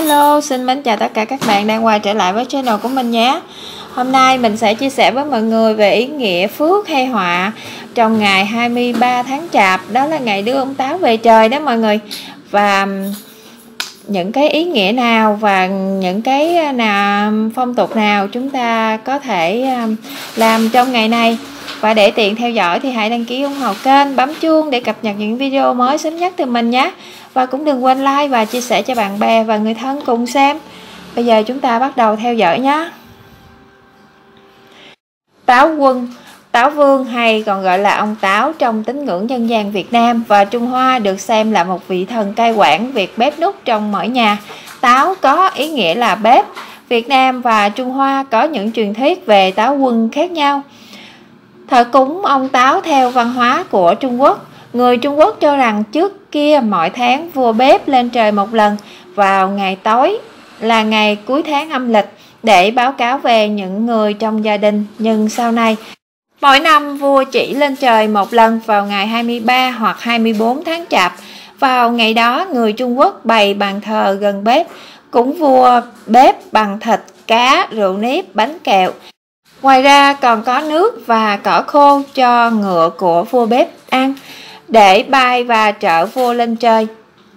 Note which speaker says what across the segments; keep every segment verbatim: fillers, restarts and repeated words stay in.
Speaker 1: Hello, xin mến chào tất cả các bạn đang quay trở lại với channel của mình nhé. Hôm nay mình sẽ chia sẻ với mọi người về ý nghĩa phước hay họa trong ngày hai mươi ba tháng Chạp, đó là ngày đưa ông Táo về trời đó mọi người. Và những cái ý nghĩa nào và những cái nào phong tục nào chúng ta có thể làm trong ngày này. Và để tiện theo dõi thì hãy đăng ký ủng hộ kênh, bấm chuông để cập nhật những video mới sớm nhất từ mình nhé. Và cũng đừng quên like và chia sẻ cho bạn bè và người thân cùng xem. Bây giờ chúng ta bắt đầu theo dõi nhé. Táo Quân, Táo Vương hay còn gọi là ông Táo trong tín ngưỡng dân gian Việt Nam và Trung Hoa được xem là một vị thần cai quản việc bếp núc trong mỗi nhà. Táo có ý nghĩa là bếp. Việt Nam và Trung Hoa có những truyền thuyết về Táo Quân khác nhau. Thờ cúng ông Táo theo văn hóa của Trung Quốc. Người Trung Quốc cho rằng trước kia mỗi tháng vua bếp lên trời một lần vào ngày tối là ngày cuối tháng âm lịch để báo cáo về những người trong gia đình. Nhưng sau này, mỗi năm vua chỉ lên trời một lần vào ngày hai mươi ba hoặc hai mươi bốn tháng Chạp. Vào ngày đó, người Trung Quốc bày bàn thờ gần bếp, cúng vua bếp bằng thịt, cá, rượu nếp, bánh kẹo. Ngoài ra còn có nước và cỏ khô cho ngựa của vua bếp ăn để bay và chở vua lên trời.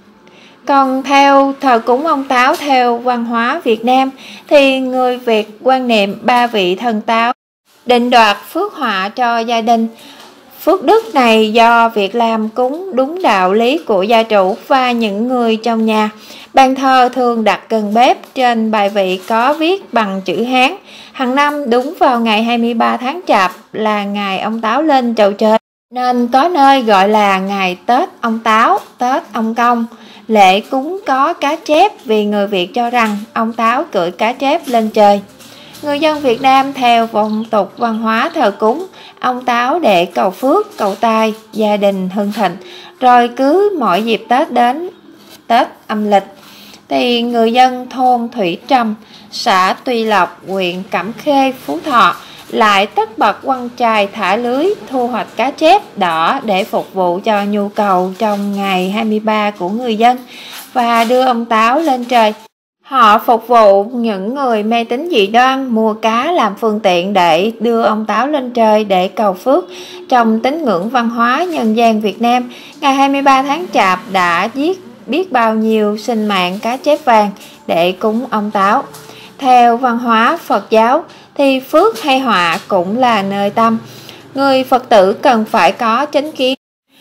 Speaker 1: Còn theo thờ cúng ông Táo theo văn hóa Việt Nam thì người Việt quan niệm ba vị thần Táo định đoạt phước họa cho gia đình. Phước đức này do việc làm cúng đúng đạo lý của gia chủ và những người trong nhà. Bàn thờ thường đặt gần bếp, trên bài vị có viết bằng chữ Hán. Hàng năm đúng vào ngày hai mươi ba tháng Chạp là ngày ông Táo lên chầu trời, nên có nơi gọi là ngày Tết ông Táo, Tết ông Công. Lễ cúng có cá chép vì người Việt cho rằng ông Táo cưỡi cá chép lên trời. Người dân Việt Nam theo phong tục văn hóa thờ cúng ông Táo để cầu phước, cầu tài, gia đình hưng thịnh. Rồi cứ mỗi dịp Tết đến, Tết âm lịch, thì người dân thôn Thủy Trầm, xã Tuy Lộc, huyện Cẩm Khê, Phú Thọ lại tất bật quăng chài thả lưới thu hoạch cá chép đỏ để phục vụ cho nhu cầu trong ngày hai mươi ba của người dân và đưa ông Táo lên trời. Họ phục vụ những người mê tín dị đoan mua cá làm phương tiện để đưa ông Táo lên trời để cầu phước. Trong tín ngưỡng văn hóa nhân gian Việt Nam, ngày hai mươi ba tháng Chạp đã giết biết bao nhiêu sinh mạng cá chép vàng để cúng ông Táo. Theo văn hóa Phật giáo thì phước hay họa cũng là nơi tâm. Người Phật tử cần phải có chánh kiến,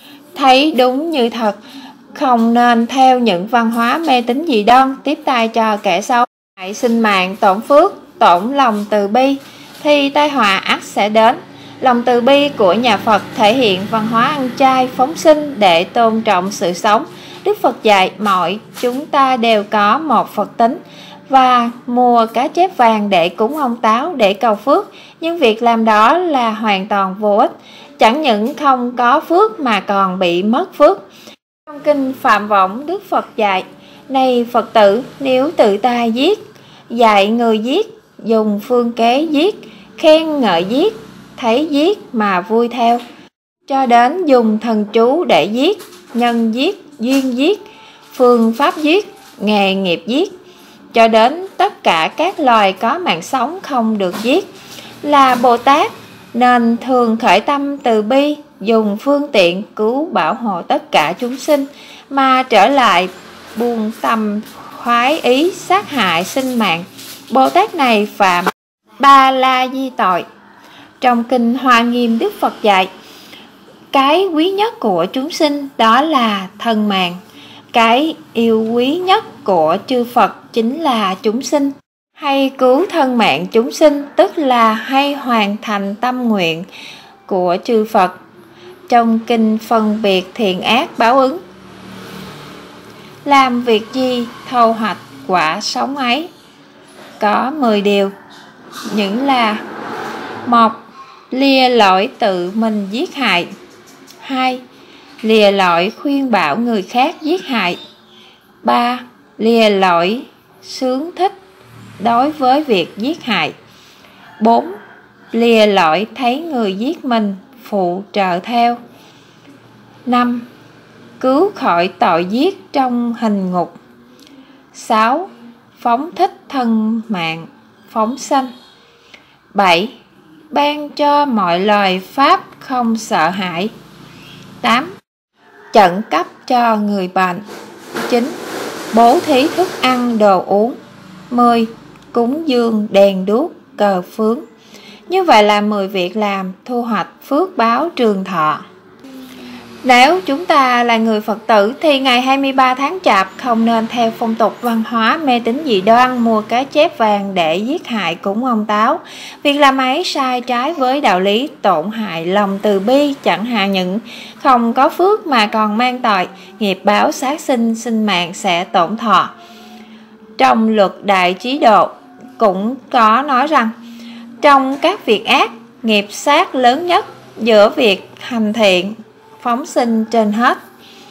Speaker 1: thấy đúng như thật, không nên theo những văn hóa mê tín dị đoan, tiếp tay cho kẻ xấu, hại sinh mạng, tổn phước, tổn lòng từ bi thì tai họa ắt sẽ đến. Lòng từ bi của nhà Phật thể hiện văn hóa ăn chay phóng sinh để tôn trọng sự sống. Đức Phật dạy mọi chúng ta đều có một Phật tính và mua cá chép vàng để cúng ông Táo để cầu phước, nhưng việc làm đó là hoàn toàn vô ích, chẳng những không có phước mà còn bị mất phước. Trong kinh Phạm Võng, Đức Phật dạy: này Phật tử, nếu tự ta giết, dạy người giết, dùng phương kế giết, khen ngợi giết, thấy giết mà vui theo, cho đến dùng thần chú để giết, nhân giết, duyên giết, phương pháp giết, nghề nghiệp giết, cho đến tất cả các loài có mạng sống không được giết, là Bồ Tát, nên thường khởi tâm từ bi, dùng phương tiện cứu bảo hộ tất cả chúng sinh, mà trở lại buông tâm khoái ý sát hại sinh mạng. Bồ Tát này phạm ba la di tội. Trong kinh Hoa Nghiêm, Đức Phật dạy: cái quý nhất của chúng sinh đó là thân mạng. Cái yêu quý nhất của chư Phật chính là chúng sinh. Hay cứu thân mạng chúng sinh, tức là hay hoàn thành tâm nguyện của chư Phật. Trong kinh phân biệt thiện ác báo ứng: làm việc gì thâu hoạch quả sống ấy. Có mười điều, những là: một. Lìa lỗi tự mình giết hại. Hai. Lìa lỗi khuyên bảo người khác giết hại. Ba. Lìa lỗi sướng thích đối với việc giết hại. Bốn. Lìa lỗi thấy người giết mình phụ trợ theo. Năm. Cứu khỏi tội giết trong hình ngục. Sáu. phóng thích thân mạng, phóng sanh. bảy. Ban cho mọi loài pháp không sợ hãi. tám. Chẩn cấp cho người bệnh. chín. Bố thí thức ăn đồ uống. mười. Cúng dường đèn đuốc cờ phướng. Như vậy là mười việc làm thu hoạch phước báo trường thọ. Nếu chúng ta là người Phật tử thì ngày hai mươi ba tháng Chạp không nên theo phong tục văn hóa mê tín dị đoan mua cá chép vàng để giết hại cúng ông Táo. Việc làm ấy sai trái với đạo lý, tổn hại lòng từ bi, chẳng hạ những không có phước mà còn mang tội, nghiệp báo sát sinh, sinh mạng sẽ tổn thọ. Trong luật Đại Trí Độ cũng có nói rằng trong các việc ác, nghiệp sát lớn nhất giữa việc hành thiện, phóng sinh trên hết.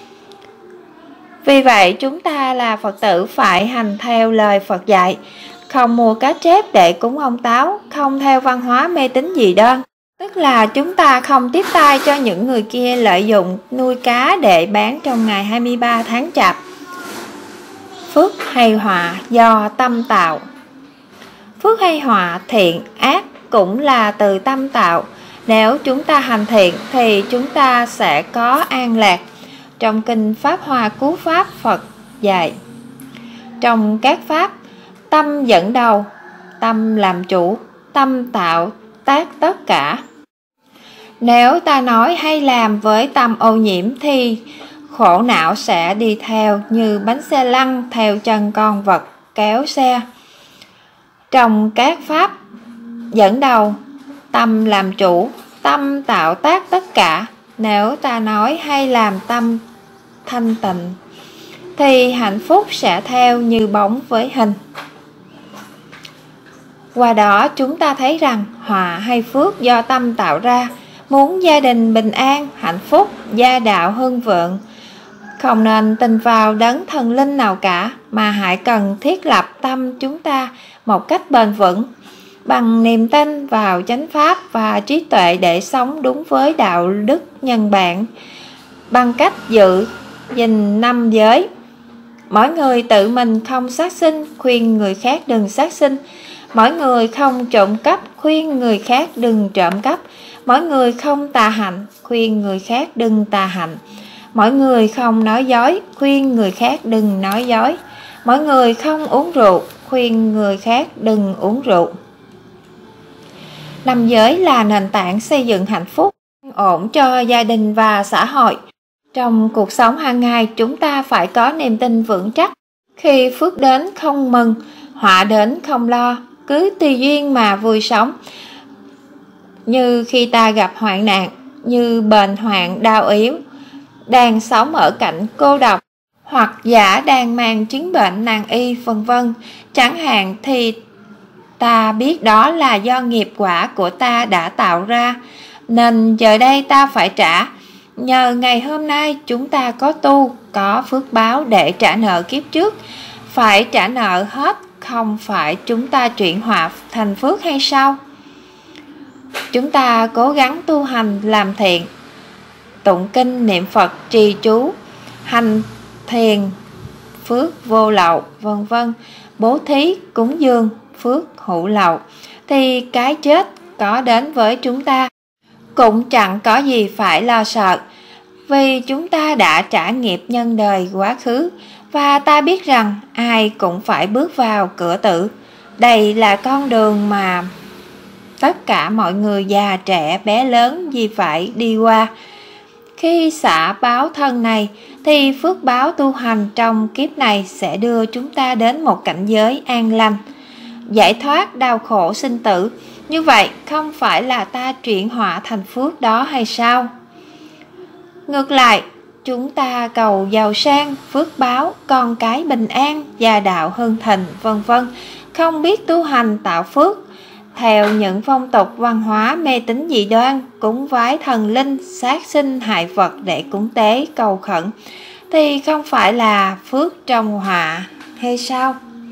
Speaker 1: Vì vậy chúng ta là Phật tử phải hành theo lời Phật dạy, không mua cá chép để cúng ông Táo, không theo văn hóa mê tín dị đoan. Tức là chúng ta không tiếp tay cho những người kia lợi dụng nuôi cá để bán trong ngày hai mươi ba tháng Chạp. Phước hay họa do tâm tạo. Phước hay họa, thiện, ác cũng là từ tâm tạo. Nếu chúng ta hành thiện thì chúng ta sẽ có an lạc. Trong kinh Pháp Hoa Cứu Pháp, Phật dạy trong các pháp, tâm dẫn đầu, tâm làm chủ, tâm tạo tác tất cả. Nếu ta nói hay làm với tâm ô nhiễm thì khổ não sẽ đi theo như bánh xe lăn theo chân con vật kéo xe. Trong các pháp dẫn đầu, tâm làm chủ, tâm tạo tác tất cả. Nếu ta nói hay làm tâm thanh tịnh thì hạnh phúc sẽ theo như bóng với hình. Qua đó chúng ta thấy rằng họa hay phước do tâm tạo ra. Muốn gia đình bình an, hạnh phúc, gia đạo hưng vượng, không nên tin vào đấng thần linh nào cả, mà hãy cần thiết lập tâm chúng ta một cách bền vững, bằng niềm tin vào chánh pháp và trí tuệ để sống đúng với đạo đức nhân bản, bằng cách giữ gìn năm giới. Mỗi người tự mình không sát sinh, khuyên người khác đừng sát sinh. Mỗi người không trộm cắp, khuyên người khác đừng trộm cắp. Mỗi người không tà hạnh, khuyên người khác đừng tà hạnh. Mỗi người không nói dối, khuyên người khác đừng nói dối. Mỗi người không uống rượu, khuyên người khác đừng uống rượu. Năm giới là nền tảng xây dựng hạnh phúc, an ổn cho gia đình và xã hội. Trong cuộc sống hàng ngày, chúng ta phải có niềm tin vững chắc. Khi phước đến không mừng, họa đến không lo, cứ tùy duyên mà vui sống. Như khi ta gặp hoạn nạn, như bệnh hoạn đau yếu, đang sống ở cảnh cô độc, hoặc giả đang mang chứng bệnh nan y vân vân chẳng hạn, thì ta biết đó là do nghiệp quả của ta đã tạo ra, nên giờ đây ta phải trả. Nhờ ngày hôm nay chúng ta có tu, có phước báo để trả nợ kiếp trước. Phải trả nợ hết, không phải chúng ta chuyển họa thành phước hay sao? Chúng ta cố gắng tu hành làm thiện, tụng kinh niệm Phật trì chú, hành thiền, phước vô lậu, vân vân, bố thí, cúng dường, phước hữu lậu, thì cái chết có đến với chúng ta cũng chẳng có gì phải lo sợ, vì chúng ta đã trả nghiệp nhân đời quá khứ, và ta biết rằng ai cũng phải bước vào cửa tử. Đây là con đường mà tất cả mọi người già trẻ bé lớn gì phải đi qua. Khi xả báo thân này thì phước báo tu hành trong kiếp này sẽ đưa chúng ta đến một cảnh giới an lành, giải thoát đau khổ sinh tử. Như vậy không phải là ta chuyển họa thành phước đó hay sao? Ngược lại, chúng ta cầu giàu sang, phước báo, con cái bình an, gia đạo hưng thịnh, vân vân, không biết tu hành tạo phước, theo những phong tục văn hóa mê tín dị đoan, cúng vái thần linh, sát sinh hại vật để cúng tế cầu khẩn, thì không phải là phước trong họa hay sao?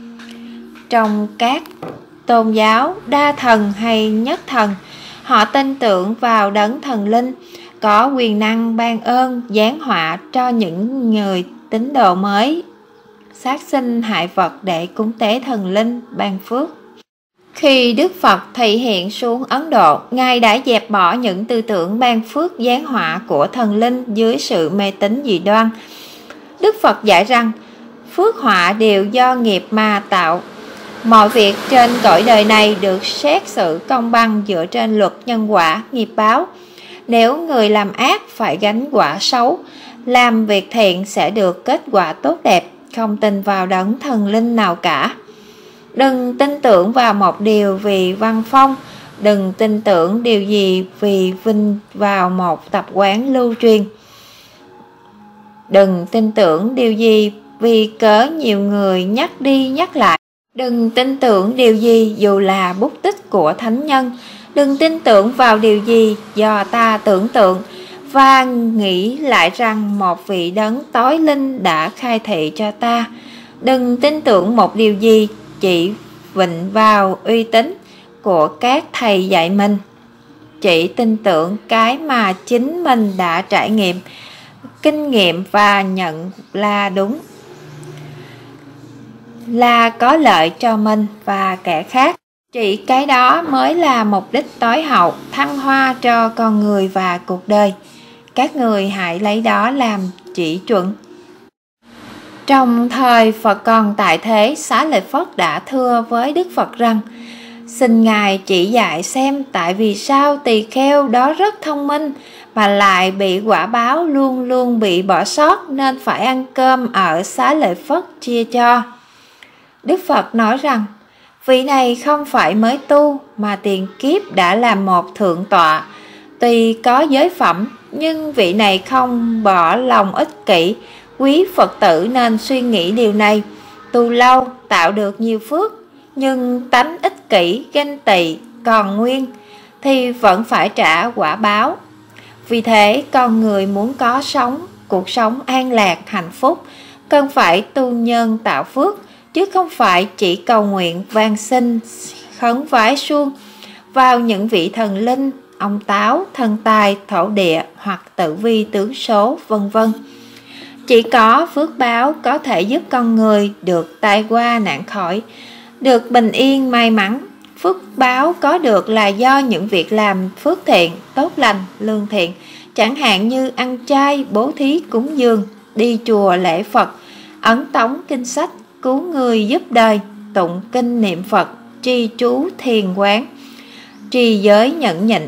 Speaker 1: Trong các tôn giáo đa thần hay nhất thần, họ tin tưởng vào đấng thần linh có quyền năng ban ơn giáng họa cho những người tín đồ mới sát sinh hại vật để cúng tế thần linh ban phước. Khi Đức Phật thị hiện xuống Ấn Độ, Ngài đã dẹp bỏ những tư tưởng ban phước giáng họa của thần linh dưới sự mê tín dị đoan. Đức Phật dạy rằng, phước họa đều do nghiệp mà tạo. Mọi việc trên cõi đời này được xét xử công bằng dựa trên luật nhân quả, nghiệp báo. Nếu người làm ác phải gánh quả xấu, làm việc thiện sẽ được kết quả tốt đẹp, không tin vào đấng thần linh nào cả. Đừng tin tưởng vào một điều vì văn phong, đừng tin tưởng điều gì vì vinh vào một tập quán lưu truyền. Đừng tin tưởng điều gì vì cớ nhiều người nhắc đi nhắc lại. Đừng tin tưởng điều gì dù là bút tích của thánh nhân. Đừng tin tưởng vào điều gì do ta tưởng tượng và nghĩ lại rằng một vị đấng tối linh đã khai thị cho ta. Đừng tin tưởng một điều gì chỉ vịnh vào uy tín của các thầy dạy mình. Chỉ tin tưởng cái mà chính mình đã trải nghiệm, kinh nghiệm và nhận là đúng, là có lợi cho mình và kẻ khác. Chỉ cái đó mới là mục đích tối hậu, thăng hoa cho con người và cuộc đời. Các người hãy lấy đó làm chỉ chuẩn. Trong thời Phật còn tại thế, Xá Lợi Phất đã thưa với Đức Phật rằng, xin Ngài chỉ dạy xem tại vì sao tỳ kheo đó rất thông minh mà lại bị quả báo luôn luôn bị bỏ sót nên phải ăn cơm ở Xá Lợi Phất chia cho. Đức Phật nói rằng, vị này không phải mới tu mà tiền kiếp đã làm một thượng tọa. Tuy có giới phẩm nhưng vị này không bỏ lòng ích kỷ, quý Phật tử nên suy nghĩ điều này. Tu lâu tạo được nhiều phước, nhưng tánh ích kỷ, ganh tị còn nguyên thì vẫn phải trả quả báo. Vì thế con người muốn có sống cuộc sống an lạc, hạnh phúc, cần phải tu nhân tạo phước, chứ không phải chỉ cầu nguyện van xin khấn vái suông vào những vị thần linh, ông táo, thần tài, thổ địa hoặc tử vi tướng số vân vân. Chỉ có phước báo có thể giúp con người được tai qua nạn khỏi, được bình yên may mắn. Phước báo có được là do những việc làm phước thiện, tốt lành, lương thiện, chẳng hạn như ăn chay, bố thí, cúng dường, đi chùa lễ Phật, ấn tống kinh sách, cứu người giúp đời, tụng kinh niệm Phật, trì chú thiền quán, trì giới nhẫn nhịn.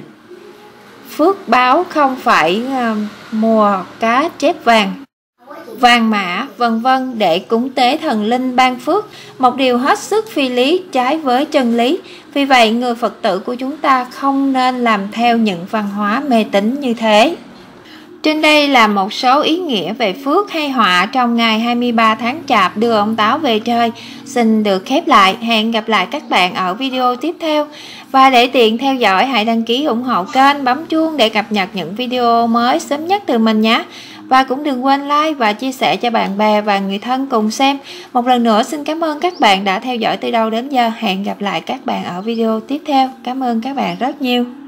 Speaker 1: Phước báo không phải uh, mùa cá chép vàng, vàng mã vân vân để cúng tế thần linh ban phước, một điều hết sức phi lý, trái với chân lý. Vì vậy người Phật tử của chúng ta không nên làm theo những văn hóa mê tín như thế. Trên đây là một số ý nghĩa về phước hay họa trong ngày hai mươi ba tháng Chạp đưa ông Táo về trời. Xin được khép lại, hẹn gặp lại các bạn ở video tiếp theo. Và để tiện theo dõi, hãy đăng ký ủng hộ kênh, bấm chuông để cập nhật những video mới sớm nhất từ mình nhé. Và cũng đừng quên like và chia sẻ cho bạn bè và người thân cùng xem. Một lần nữa xin cảm ơn các bạn đã theo dõi từ đầu đến giờ. Hẹn gặp lại các bạn ở video tiếp theo. Cảm ơn các bạn rất nhiều.